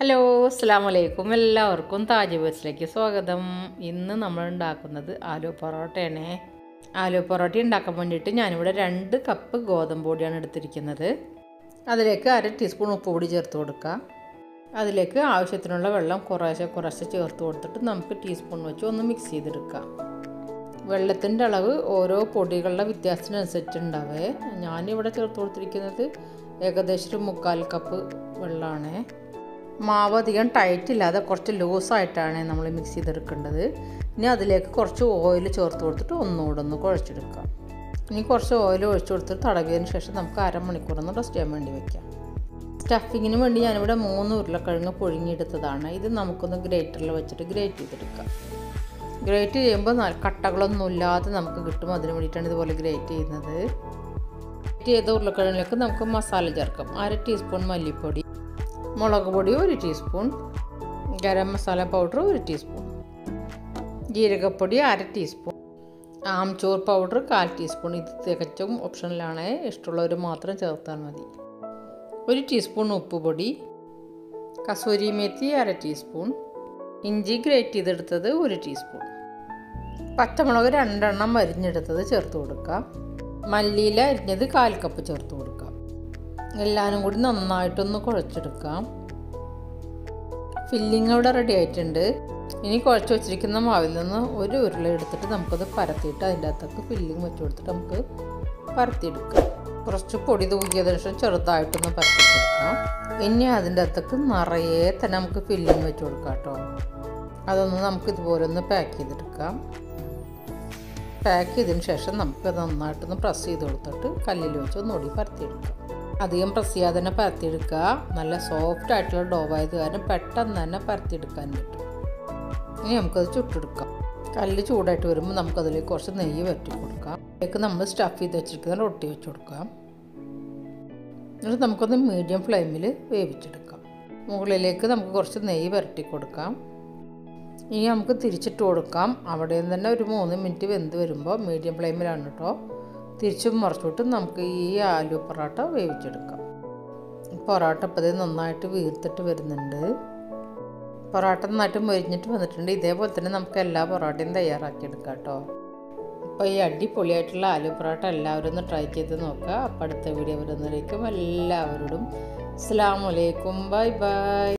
Hello അസ്സലാമു അലൈക്കും. എല്ലാവർക്കും താജ് ബേഴ്സിലേക്ക് സ്വാഗതം. ഇന്ന് നമ്മൾ ഉണ്ടാക്കുന്നത് ആലു പൊറോട്ടയാണ്. ആലു പൊറോട്ട ഉണ്ടാക്കാൻ വേണ്ടിയിട്ട് ഞാനിവിടെ 2 കപ്പ് ഗോതമ്പ് പൊടിയാണ് എടുത്തിരിക്കുന്നത്. അതിലേക്ക് 1/2 ടീസ്പൂൺ ഉപ്പ് പൊടി ചേർത്ത് കൊടുക്കുക. അതിലേക്ക് ആവശ്യത്തിനുള്ള വെള്ളം കുറേശ്ശെ ചേർത്ത് കൊടുത്തിട്ട് നമുക്ക് ടീസ്പൂൺ വെച്ച് ഒന്ന് മിക്സ് ചെയ്തെടുക്കാം. വെള്ളത്തിൻ്റെ അളവ് ഓരോ പൊടികളുടെ വ്യത്യാസത്തിനനുസരിച്ച് ഉണ്ടാവേ. ഞാനിവിടെ ചേർത്ത് കൊടുത്തിരിക്കുന്നത് ഏകദേശം 1/4 കപ്പ് വെള്ളമാണ്. മാവ് അധികം ടൈറ്റ് ഇല്ലാതെ കുറച്ച് ലൂസായിട്ടാണ് നമ്മൾ മിക്സ് ചെയ്തെടുക്കേണ്ടത്. ഇനി അതിലേക്ക് കുറച്ച് ഓയിൽ ചേർത്ത് കൊടുത്തിട്ട് ഒന്നുകൂടെ കുഴച്ചെടുക്കാം. ഇനി കുറച്ച് ഓയിൽ ഒഴിച്ചു കൊടുത്തിട്ട് തടവിയതിന് ശേഷം നമുക്ക് അരമണിക്കൂറൊന്ന് റെസ്റ്റ് ചെയ്യാൻ വേണ്ടി വയ്ക്കാം. സ്റ്റഫിങ്ങിന് വേണ്ടി ഞാനിവിടെ 3 ഉരുളക്കിഴങ്ങ് പുഴുങ്ങിയെടുത്തതാണ്. ഇത് നമുക്കൊന്ന് ഗ്രേറ്ററിൽ വെച്ചിട്ട് ഗ്രേറ്റ് ചെയ്തെടുക്കാം. ഗ്രേറ്റ് ചെയ്യുമ്പോൾ കട്ടകളൊന്നും ഇല്ലാതെ നമുക്ക് കിട്ടും. അതിന് വേണ്ടിയിട്ടാണ് ഇതുപോലെ ഗ്രേറ്റ് ചെയ്യുന്നത്. ഗ്രേറ്റ് ചെയ്ത ഉരുളക്കിഴങ്ങിലേക്ക് നമുക്ക് മസാല ചേർക്കാം. 1/2 ടീസ്പൂൺ മല്ലിപ്പൊടി, മുളക് പൊടി 1 teaspoon, garam masala powder 1 teaspoon, ജീരകപ്പൊടി 1/2 ടീസ്പൂൺ, ആംചൂർ പൗഡർ 1/4 ടീസ്പൂൺ. ഇത് തികച്ചും ഓപ്ഷനിലാണ്, ഇഷ്ടമുള്ളവർ മാത്രം ചേർത്താൽ മതി. 1 ടീസ്പൂൺ ഉപ്പ് പൊടി, കസൂരി മേത്തി 1/2 ടീസ്പൂൺ, ഇഞ്ചി ഗ്രേറ്റ് ചെയ്തെടുത്തത് 1 ടീസ്പൂൺ, പച്ചമുളക് 2 എണ്ണം അരിഞ്ഞെടുത്തത് ചേർത്ത് കൊടുക്കാം. മല്ലിയില അരിഞ്ഞത് 1/4 കപ്പ് ചേർത്ത് കൊടുക്കാം. എല്ലാവരും കൂടി നന്നായിട്ടൊന്ന് കുഴച്ചെടുക്കാം. ഫില്ലിങ് ഇവിടെ റെഡി ആയിട്ടുണ്ട്. ഇനി കുഴച്ച് വെച്ചിരിക്കുന്ന മാവിൽ നിന്ന് ഒരു ഉരുള എടുത്തിട്ട് നമുക്കത് പരത്തിയിട്ട് അതിൻ്റെ അകത്തേക്ക് ഫില്ലിങ് വെച്ച് കൊടുത്തിട്ട് നമുക്ക് പരത്തിയെടുക്കാം. കുറച്ച് പൊടി തൂക്കിയതിനു ശേഷം ചെറുതായിട്ടൊന്ന് പരത്തി കൊടുക്കാം. ഇനി അതിൻ്റെ അകത്തേക്ക് നിറയെ തന്നെ നമുക്ക് ഫില്ലിങ് വെച്ച് കൊടുക്കാം കേട്ടോ. അതൊന്ന് നമുക്ക് ഇതുപോലെ ഒന്ന് പാക്ക് ചെയ്തെടുക്കാം. പാക്ക് ചെയ്തതിന് ശേഷം നമുക്ക് നന്നായിട്ടൊന്ന് പ്രസ് ചെയ്ത് കൊടുത്തിട്ട് കല്ലിൽ വെച്ച് ഒന്നുകൂടി പരത്തിയെടുക്കാം. അധികം പ്രസ് ചെയ്യാതെ തന്നെ പരത്തിയെടുക്കുക. നല്ല സോഫ്റ്റ് ആയിട്ടുള്ള ഡോവായത് കാരണം പെട്ടെന്ന് തന്നെ പരത്തിയെടുക്കാൻ പറ്റും. ഇനി നമുക്കത് ചുട്ടെടുക്കാം. കല്ല് ചൂടായിട്ട് വരുമ്പോൾ നമുക്കതിലേക്ക് കുറച്ച് നെയ്യ് വരട്ടി കൊടുക്കാം. അതിലേക്ക് നമ്മൾ സ്റ്റഫ് ചെയ്ത് വെച്ചിരിക്കുന്ന റൊട്ടി വെച്ച് കൊടുക്കാം. എന്നിട്ട് നമുക്കൊന്ന് മീഡിയം ഫ്ലെയിമിൽ വേവിച്ചെടുക്കാം. മുകളിലേക്ക് നമുക്ക് കുറച്ച് നെയ്യ് വരട്ടി കൊടുക്കാം. ഇനി നമുക്ക് തിരിച്ചിട്ട് കൊടുക്കാം. അവിടെ തന്നെ ഒരു 3 മിനിറ്റ് വെന്ത് വരുമ്പോൾ മീഡിയം ഫ്ലെയിമിലാണ് കേട്ടോ. തിരിച്ചും മറിച്ചിട്ട് നമുക്ക് ഈ ആലു പൊറോട്ട വേവിച്ചെടുക്കാം. പൊറോട്ട ഇപ്പോൾ നന്നായിട്ട് വീർത്തിട്ട് വരുന്നുണ്ട്. പൊറോട്ട നന്നായിട്ട് മൊരിഞ്ഞിട്ട് വന്നിട്ടുണ്ട്. ഇതേപോലെ തന്നെ നമുക്ക് എല്ലാ പൊറോട്ടയും തയ്യാറാക്കിയെടുക്കാം കേട്ടോ. അപ്പോൾ ഈ അടിപൊളിയായിട്ടുള്ള ആലു പൊറോട്ട എല്ലാവരും ഒന്ന് ട്രൈ ചെയ്ത് നോക്കുക. അപ്പോൾ അടുത്ത വീഡിയോ വരുന്നതിലേക്കും എല്ലാവരോടും അസ്സലാമു അലൈക്കും. Bye by.